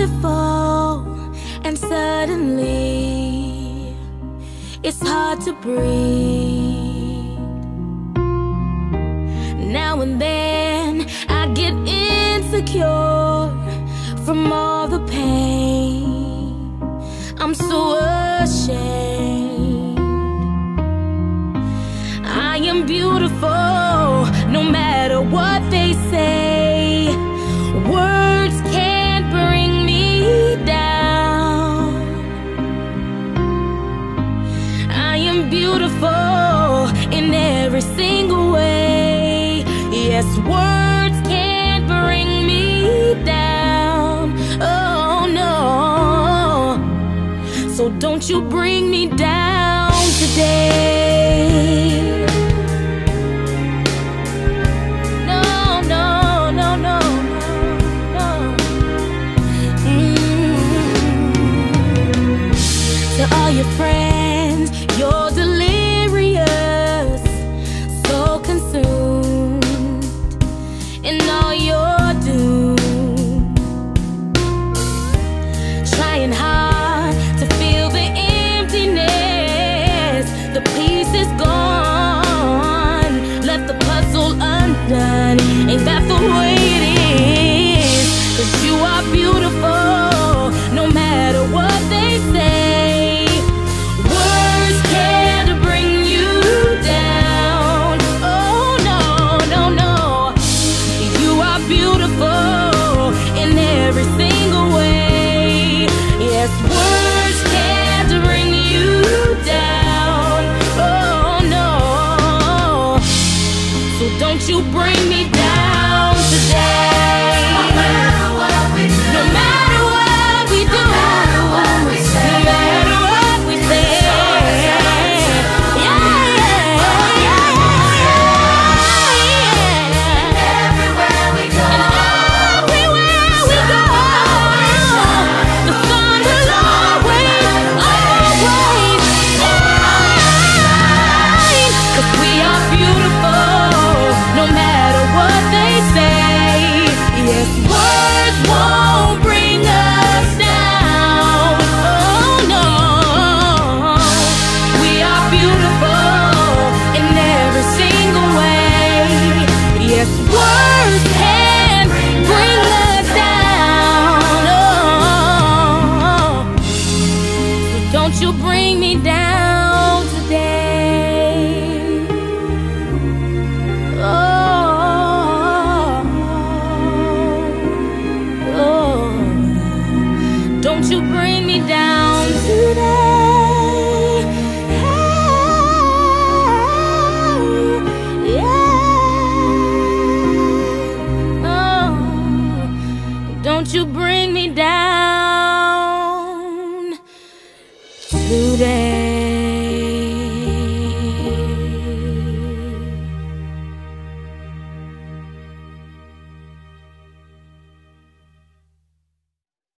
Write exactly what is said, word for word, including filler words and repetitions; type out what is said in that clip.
beautiful, and suddenly it's hard to breathe. Now and then I get insecure from all the pain. I'm so ashamed. I am beautiful, no matter what they say. Words can't bring me down. I am beautiful in every single way. Yes, words can't bring me down. Oh no. So don't you bring me down today. To all your friends, you're delirious, so consumed in all you're doing, trying hard to fill the emptiness. The piece is gone, left the puzzle undone. Ain't that the way it is? 'Cause you are beautiful, no matter what they say. Every single way. Yes, words can't bring you down. Oh no. So don't you bring me down today. No matter what we do, no matter what we do, no matter what we say, no matter what we say. Yeah, yeah, yeah, yeah. Everywhere we go. Don't you bring me down today. Oh, oh. Don't you bring me down today. Hey, yeah. Oh, don't you bring me down.